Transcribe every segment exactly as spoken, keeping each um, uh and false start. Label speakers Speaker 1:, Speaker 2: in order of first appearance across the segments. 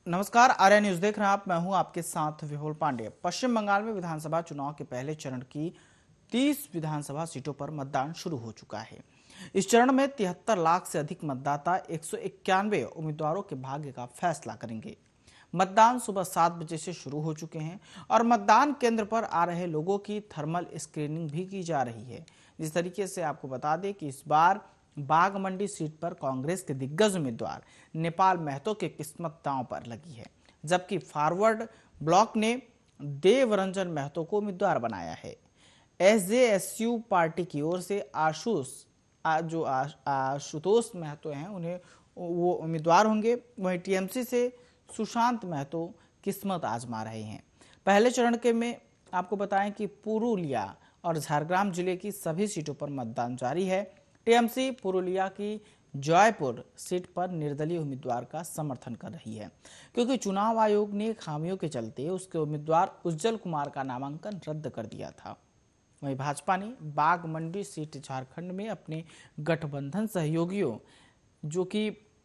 Speaker 1: नमस्कार, आर्या न्यूज देख रहे हैं आप। मैं हूं आपके साथ विपुल पांडे। पश्चिम बंगाल में विधानसभा चुनाव के पहले चरण की तीस विधानसभा सीटों पर मतदान शुरू हो चुका है। इस चरण में तिहत्तर लाख से अधिक मतदाता एक सौ इक्यानवे उम्मीदवारों के भाग्य का फैसला करेंगे। मतदान सुबह सात बजे से शुरू हो चुके हैं और मतदान केंद्र पर आ रहे लोगों की थर्मल स्क्रीनिंग भी की जा रही है। जिस तरीके से आपको बता दें कि इस बार बागमंडी सीट पर कांग्रेस के दिग्गज उम्मीदवार नेपाल महतो के किस्मत दांव पर लगी है, जबकि फॉरवर्ड ब्लॉक ने देवरंजन महतो को उम्मीदवार बनाया है। एसजेएसयू पार्टी की ओर से आशुष जो आशुतोष महतो हैं उन्हें वो उम्मीदवार होंगे। वहीं टीएमसी से सुशांत महतो किस्मत आजमा रहे हैं। पहले चरण के में आपको बताएं कि पुरुलिया और झारग्राम जिले की सभी सीटों पर मतदान जारी है। टीएमसी पुरुलिया की जयपुर सीट पर निर्दलीय उम्मीदवार का समर्थन कर रही है, क्योंकि चुनाव आयोग ने खामियों के चलते उसके उम्मीदवार उज्जवल कुमार का नामांकन रद्द कर दिया था। वहीं भाजपा ने बागमंडी सीट झारखंड में अपने गठबंधन सहयोगियों जो कि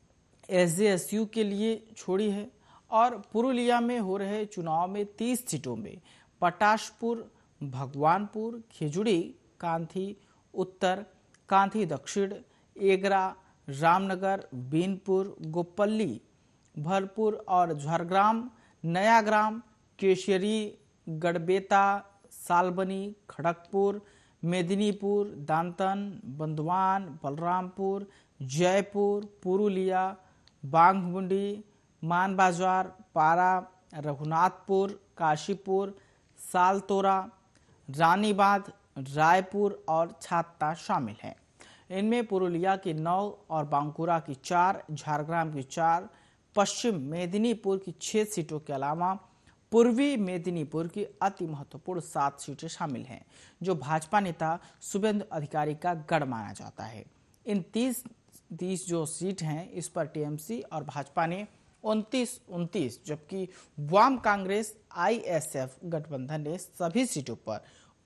Speaker 1: एसजेएसयू के लिए छोड़ी है और पुरुलिया में हो रहे चुनाव में तीस सीटों में पटाशपुर, भगवानपुर, खिजुड़ी, कांथी उत्तर, कांथी दक्षिण, एगरा, रामनगर, बीनपुर, गोपल्ली, भरपुर और झारग्राम, नयाग्राम, केशरी, गड़बेता, सालबनी, खड़गपुर, मेदिनीपुर, दांतन, बंदवान, बलरामपुर, जयपुर, पुरुलिया, बांगमुंडी, मानबाजार, पारा, रघुनाथपुर, काशीपुर, सालतोरा, रानीबांध, रायपुर और छात्ता शामिल हैं। इनमें पुरुलिया की नौ और बांकुरा की चार, झारग्राम की चार, पश्चिम मेदिनीपुर की छह सीटों के अलावा पूर्वी मेदिनीपुर की अति महत्वपूर्ण सात सीटें शामिल हैं, जो भाजपा नेता शुभेंदु अधिकारी का गढ़ माना जाता है। इन तीस तीस जो सीट हैं इस पर टीएमसी और भाजपा ने उनतीस उनतीस, जबकि वाम कांग्रेस आईएसएफ गठबंधन ने सभी सीटों पर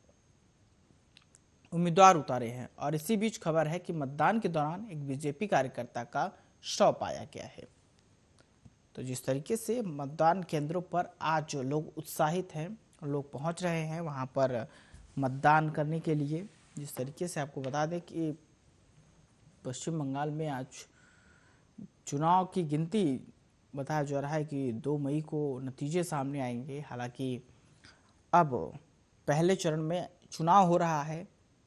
Speaker 1: उम्मीदवार उतारे हैं। और इसी बीच खबर है कि मतदान के दौरान एक बीजेपी कार्यकर्ता का शव पाया गया है। तो जिस तरीके से मतदान केंद्रों पर आज लोग उत्साहित हैं, लोग पहुंच रहे हैं वहां पर मतदान करने के लिए। जिस तरीके से आपको बता दें कि पश्चिम बंगाल में आज चुनाव की गिनती बताया जा रहा है कि दो मई को नतीजे सामने आएंगे। हालांकि अब पहले चरण में चुनाव हो रहा है,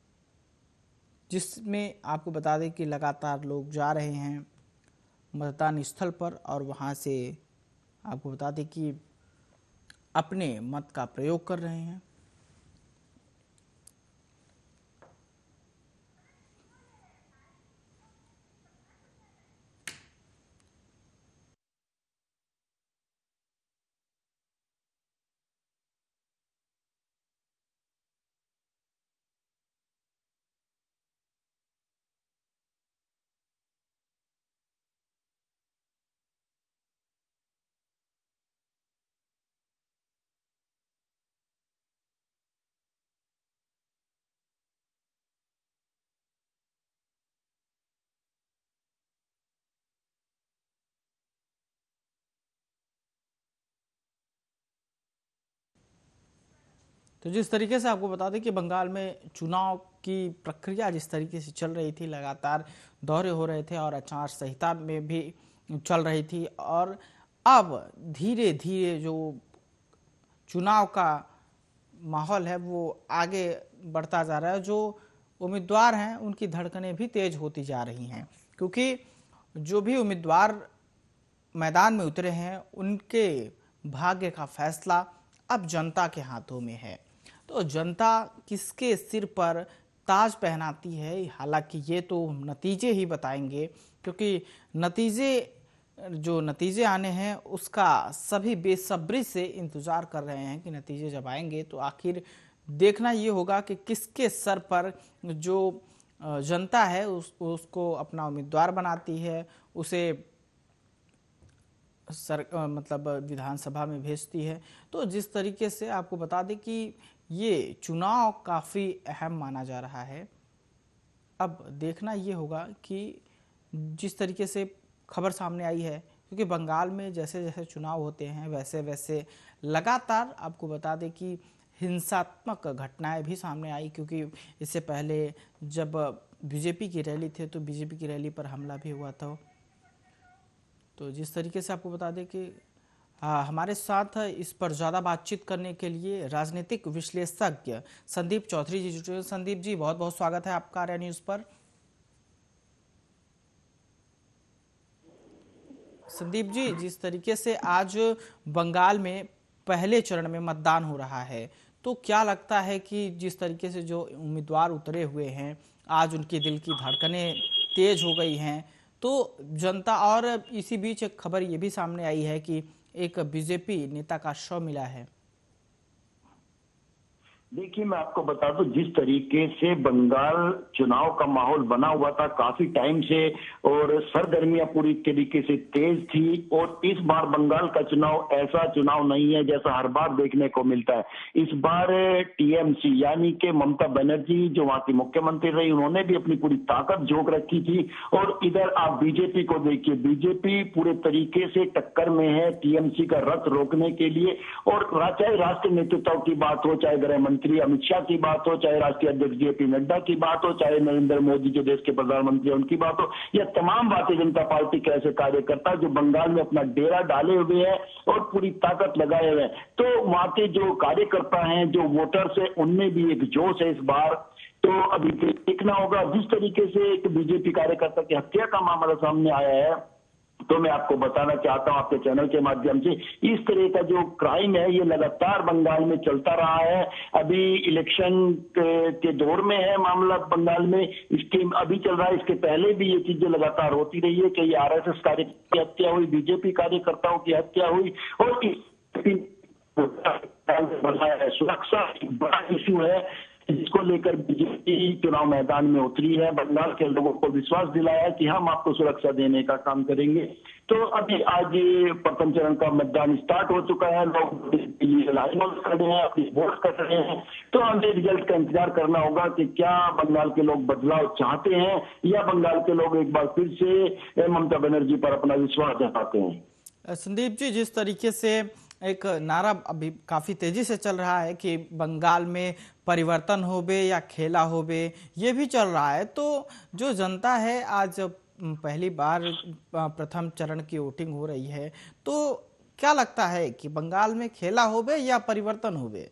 Speaker 1: जिसमें आपको बता दें कि लगातार लोग जा रहे हैं मतदान स्थल पर और वहां से आपको बता दें कि अपने मत का प्रयोग कर रहे हैं। तो जिस तरीके से आपको बता दें कि बंगाल में चुनाव की प्रक्रिया जिस तरीके से चल रही थी, लगातार दौरे हो रहे थे और आचार संहिता में भी चल रही थी, और अब धीरे धीरे जो चुनाव का माहौल है वो आगे बढ़ता जा रहा है। जो उम्मीदवार हैं उनकी धड़कनें भी तेज होती जा रही हैं, क्योंकि जो भी उम्मीदवार मैदान में उतरे हैं उनके भाग्य का फैसला अब जनता के हाथों में है। तो जनता किसके सिर पर ताज पहनाती है, हालांकि ये तो नतीजे ही बताएंगे, क्योंकि नतीजे जो नतीजे आने हैं उसका सभी बेसब्री से इंतजार कर रहे हैं कि नतीजे जब आएंगे तो आखिर देखना ये होगा कि किसके सर पर जो जनता है उस, उसको अपना उम्मीदवार बनाती है, उसे सर मतलब विधानसभा में भेजती है। तो जिस तरीके से आपको बता दें कि ये चुनाव काफ़ी अहम माना जा रहा है। अब देखना ये होगा कि जिस तरीके से खबर सामने आई है क्योंकि बंगाल में जैसे जैसे चुनाव होते हैं वैसे वैसे लगातार आपको बता दें कि हिंसात्मक घटनाएं भी सामने आई, क्योंकि इससे पहले जब बीजेपी की रैली थी तो बीजेपी की रैली पर हमला भी हुआ था। तो जिस तरीके से आपको बता दें कि हाँ, हमारे साथ इस पर ज़्यादा बातचीत करने के लिए राजनीतिक विश्लेषज्ञ संदीप चौधरी जी जुटे। संदीप जी, बहुत बहुत स्वागत है आपका आर्या न्यूज़ पर। संदीप जी, जिस तरीके से आज बंगाल में पहले चरण में मतदान हो रहा है, तो क्या लगता है कि जिस तरीके से जो उम्मीदवार उतरे हुए हैं आज उनकी दिल की धड़कनें तेज हो गई हैं, तो जनता, और इसी बीच एक खबर ये भी सामने आई है कि एक बीजेपी नेता का शव मिला है।
Speaker 2: देखिए, मैं आपको बता दूं, जिस तरीके से बंगाल चुनाव का माहौल बना हुआ था काफी टाइम से और सरगर्मियां पूरी तरीके से तेज थी, और इस बार बंगाल का चुनाव ऐसा चुनाव नहीं है जैसा हर बार देखने को मिलता है। इस बार टीएमसी यानी कि ममता बनर्जी जो वहां की मुख्यमंत्री रही, उन्होंने भी अपनी पूरी ताकत झोंक रखी थी। और इधर आप बीजेपी को देखिए, बीजेपी पूरे तरीके से टक्कर में है टीएमसी का रथ रोकने के लिए। और चाहे राष्ट्रीय नेतृत्व की बात हो, चाहे गृह मंत्री अमित शाह की बात हो, चाहे राष्ट्रीय अध्यक्ष जेपी नड्डा की बात हो, चाहे नरेंद्र मोदी जो देश के प्रधानमंत्री हैं उनकी बात हो, या तमाम भारतीय जनता पार्टी के ऐसे कार्यकर्ता जो बंगाल में अपना डेरा डाले हुए हैं और पूरी ताकत लगाए हुए हैं, तो वहां के जो कार्यकर्ता हैं, जो वोटर्स हैं, उनमें भी एक जोश है इस बार। तो अभी देखना होगा। जिस तरीके से एक बीजेपी कार्यकर्ता की हत्या का मामला सामने आया है, तो मैं आपको बताना चाहता हूं आपके चैनल के माध्यम से, इस तरह का जो क्राइम है ये लगातार बंगाल में चलता रहा है। अभी इलेक्शन के दौर में है मामला बंगाल में, इसके अभी चल रहा है, इसके पहले भी ये चीजें लगातार होती रही है कि आरएसएस कार्यकर्ता की हत्या हुई, बीजेपी कार्यकर्ताओं की हत्या हुई, और सुरक्षा एक बड़ा इश्यू है जिसको लेकर बीजेपी चुनाव मैदान में उतरी है। बंगाल के लोगों को विश्वास दिलाया कि हम आपको सुरक्षा देने का काम करेंगे। तो अभी आज प्रथम चरण का मतदान स्टार्ट हो चुका है, लोग लाइन में खड़े हैं, अपनी वोट कर रहे हैं। तो हमें रिजल्ट का इंतजार करना होगा कि क्या बंगाल के लोग बदलाव चाहते हैं या बंगाल के लोग एक बार फिर से ममता बनर्जी पर अपना विश्वास जताते हैं।
Speaker 1: संदीप जी, जिस तरीके से एक नारा अभी काफी तेजी से चल रहा है कि बंगाल में परिवर्तन होबे या खेला होबे, ये भी चल रहा है, तो जो जनता है आज पहली बार प्रथम चरण की वोटिंग हो रही है, तो क्या लगता है कि बंगाल में खेला होबे या परिवर्तन होबे?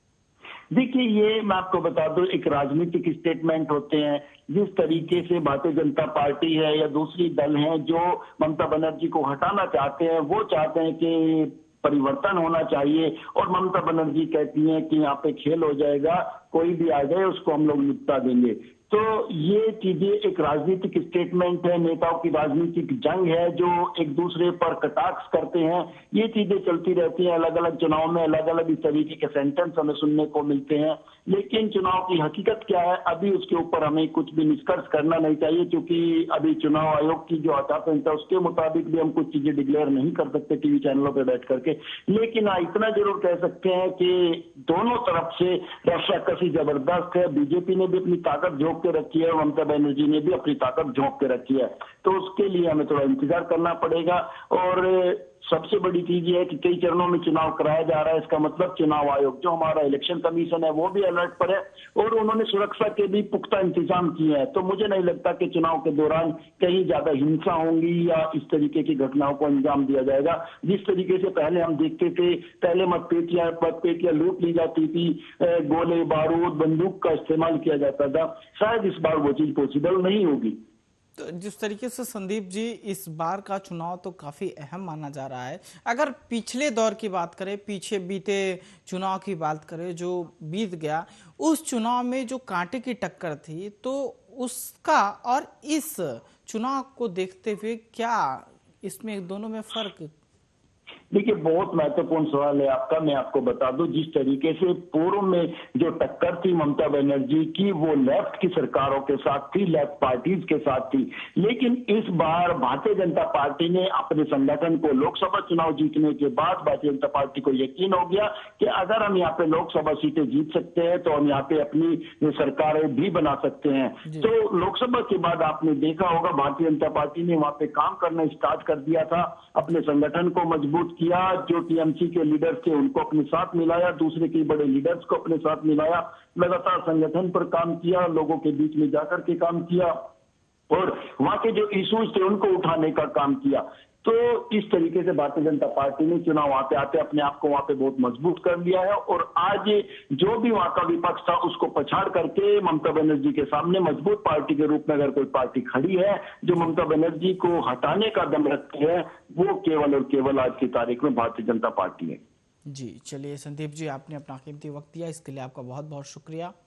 Speaker 2: देखिए, ये मैं आपको बता दूं, एक राजनीतिक स्टेटमेंट होते हैं। जिस तरीके से भारतीय जनता पार्टी है या दूसरी दल हैं जो ममता बनर्जी को हटाना चाहते हैं, वो चाहते हैं कि परिवर्तन होना चाहिए, और ममता बनर्जी कहती हैं कि यहाँ पे खेल हो जाएगा, कोई भी आ जाए उसको हम लोग निपटा देंगे। तो ये चीजें एक राजनीतिक स्टेटमेंट है, नेताओं की राजनीतिक जंग है जो एक दूसरे पर कटाक्ष करते हैं। ये चीजें चलती रहती हैं, अलग अलग चुनाव में अलग अलग इस तरीके के सेंटेंस हमें सुनने को मिलते हैं। लेकिन चुनाव की हकीकत क्या है, अभी उसके ऊपर हमें कुछ भी निष्कर्ष करना नहीं चाहिए, क्योंकि अभी चुनाव आयोग की जो आचार संहिता उसके मुताबिक भी हम कुछ चीजें डिक्लेयर नहीं कर सकते टीवी चैनलों पर बैठ करके। लेकिन हाँ, इतना जरूर कह सकते हैं कि दोनों तरफ से रस्साकसी जबरदस्त है। बीजेपी ने भी अपनी ताकत झोंक के रखी है, ममता बनर्जी ने भी अपनी ताकत झोंक के रखी है। तो उसके लिए हमें थोड़ा इंतजार करना पड़ेगा। और सबसे बड़ी चीज ये है कि कई चरणों में चुनाव कराया जा रहा है, इसका मतलब चुनाव आयोग जो हमारा इलेक्शन कमीशन है वो भी अलर्ट पर है, और उन्होंने सुरक्षा के भी पुख्ता इंतजाम किए हैं। तो मुझे नहीं लगता कि चुनाव के दौरान कहीं ज्यादा हिंसा होंगी या इस तरीके की घटनाओं को अंजाम दिया जाएगा। जिस तरीके से पहले हम देखते थे, पहले मतपेटियां मतपेटियां लूट ली जाती थी, गोले बारूद बंदूक का इस्तेमाल किया जाता था, शायद इस बार वो चीज पॉसिबल नहीं होगी।
Speaker 1: तो जिस तरीके से संदीप जी इस बार का चुनाव तो काफी अहम माना जा रहा है, अगर पिछले दौर की बात करें, पीछे बीते चुनाव की बात करें जो बीत गया, उस चुनाव में जो कांटे की टक्कर थी, तो उसका और इस चुनाव को देखते हुए क्या इसमें दोनों में फर्क?
Speaker 2: देखिए, बहुत महत्वपूर्ण सवाल है आपका। मैं आपको बता दूं, जिस तरीके से पूर्व में जो टक्कर थी ममता बनर्जी की, वो लेफ्ट की सरकारों के साथ थी, लेफ्ट पार्टीज के साथ थी। लेकिन इस बार भारतीय जनता पार्टी ने अपने संगठन को, लोकसभा चुनाव जीतने के बाद भारतीय जनता पार्टी को यकीन हो गया कि अगर हम यहाँ पे लोकसभा सीटें जीत सकते हैं तो हम यहाँ पे अपनी सरकारें भी बना सकते हैं। तो लोकसभा के बाद आपने देखा होगा, भारतीय जनता पार्टी ने वहां पे काम करना स्टार्ट कर दिया था, अपने संगठन को मजबूत किया, जो टीएमसी के लीडर्स थे उनको अपने साथ मिलाया, दूसरे के बड़े लीडर्स को अपने साथ मिलाया, लगातार संगठन पर काम किया, लोगों के बीच में जाकर के काम किया और वहां के जो इश्यूज थे उनको उठाने का काम किया। तो इस तरीके से भारतीय जनता पार्टी ने चुनाव आते आते अपने आप को वहां पे बहुत मजबूत कर लिया है और आज जो भी वहां का विपक्ष था उसको पछाड़ करके ममता बनर्जी के सामने मजबूत पार्टी के रूप में अगर कोई पार्टी खड़ी है जो ममता बनर्जी को हटाने का दम रखती है, वो केवल और केवल आज की तारीख में भारतीय जनता पार्टी है।
Speaker 1: जी चलिए संदीप जी, आपने अपना कीमती वक्त दिया, इसके लिए आपका बहुत बहुत शुक्रिया।